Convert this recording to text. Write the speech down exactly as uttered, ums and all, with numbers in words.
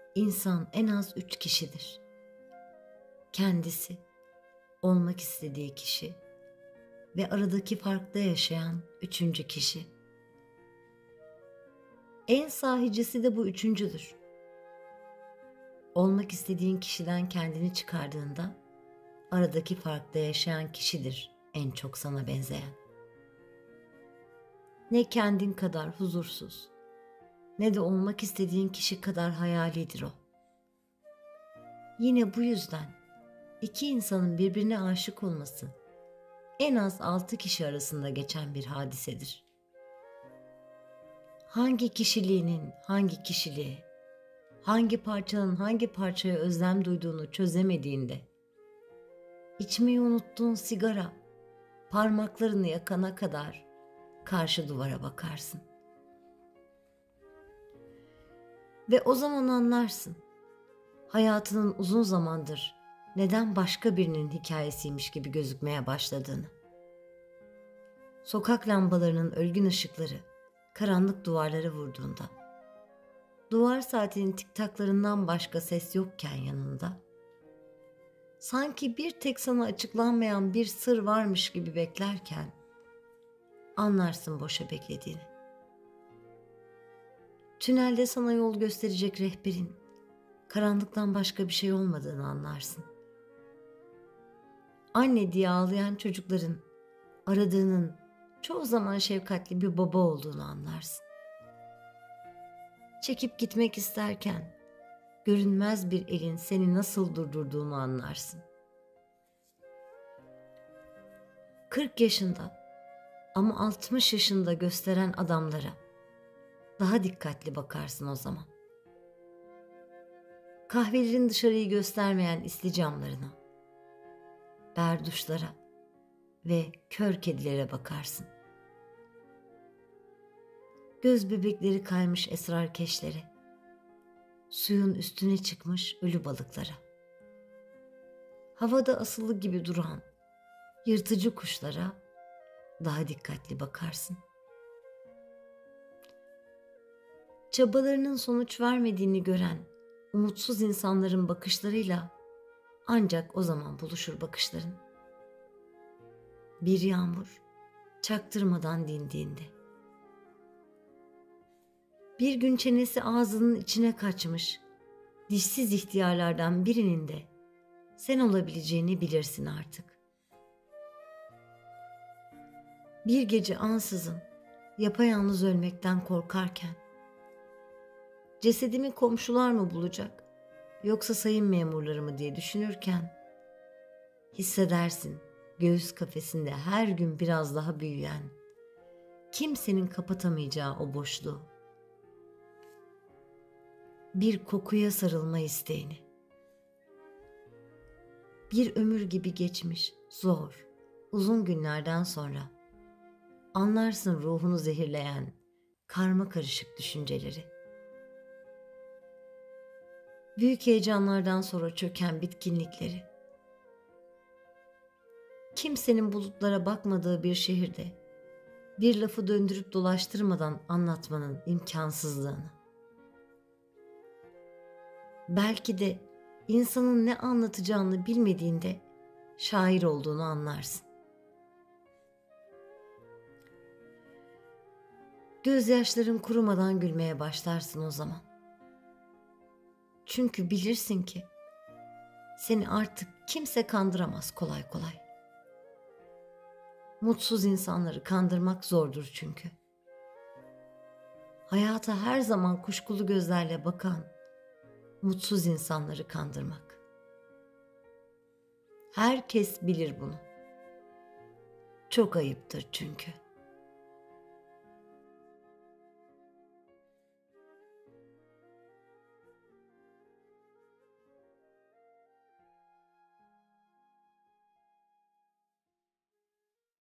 İnsan en az üç kişidir. Kendisi, olmak istediği kişi ve aradaki farkta yaşayan üçüncü kişi. En sahicisi de bu üçüncüdür. Olmak istediğin kişiden kendini çıkardığında aradaki farkta yaşayan kişidir en çok sana benzeyen. Ne kendin kadar huzursuz, ne de olmak istediğin kişi kadar hayalidir o. Yine bu yüzden iki insanın birbirine aşık olması en az altı kişi arasında geçen bir hadisedir. Hangi kişiliğinin hangi kişiliğe, hangi parçanın hangi parçaya özlem duyduğunu çözemediğinde, içmeyi unuttuğun sigara parmaklarını yakana kadar karşı duvara bakarsın. Ve o zaman anlarsın, hayatının uzun zamandır neden başka birinin hikayesiymiş gibi gözükmeye başladığını. Sokak lambalarının ölgün ışıkları karanlık duvarlara vurduğunda, duvar saatinin tiktaklarından başka ses yokken yanında, sanki bir tek sana açıklanmayan bir sır varmış gibi beklerken, anlarsın boşa beklediğini. Tünelde sana yol gösterecek rehberin, karanlıktan başka bir şey olmadığını anlarsın. Anne diye ağlayan çocukların aradığının çoğu zaman şefkatli bir baba olduğunu anlarsın. Çekip gitmek isterken görünmez bir elin seni nasıl durdurduğunu anlarsın. kırk yaşında ama altmış yaşında gösteren adamlara daha dikkatli bakarsın o zaman. Kahvelerin dışarıyı göstermeyen isli camlarına, berduşlara ve kör kedilere bakarsın. Göz bebekleri kaymış esrarkeşlere, suyun üstüne çıkmış ölü balıklara, havada asılı gibi duran yırtıcı kuşlara daha dikkatli bakarsın. Çabalarının sonuç vermediğini gören umutsuz insanların bakışlarıyla ancak o zaman buluşur bakışların. Bir yağmur çaktırmadan dindiğinde. Bir gün çenesi ağzının içine kaçmış dişsiz ihtiyarlardan birinin de sen olabileceğini bilirsin artık. Bir gece ansızın yapayalnız ölmekten korkarken, cesedimi komşular mı bulacak yoksa sayın memurları mı diye düşünürken, hissedersin göğüs kafesinde her gün biraz daha büyüyen, kimsenin kapatamayacağı o boşluğu. Bir kokuya sarılma isteğini. Bir ömür gibi geçmiş, zor, uzun günlerden sonra anlarsın ruhunu zehirleyen karma karışık düşünceleri. Büyük heyecanlardan sonra çöken bitkinlikleri. Kimsenin bulutlara bakmadığı bir şehirde bir lafı döndürüp dolaştırmadan anlatmanın imkansızlığını. Belki de insanın ne anlatacağını bilmediğinde şair olduğunu anlarsın. Gözyaşların kurumadan gülmeye başlarsın o zaman. Çünkü bilirsin ki seni artık kimse kandıramaz kolay kolay. Mutsuz insanları kandırmak zordur çünkü. Hayata her zaman kuşkulu gözlerle bakan mutsuz insanları kandırmak. Herkes bilir bunu. Çok ayıptır çünkü.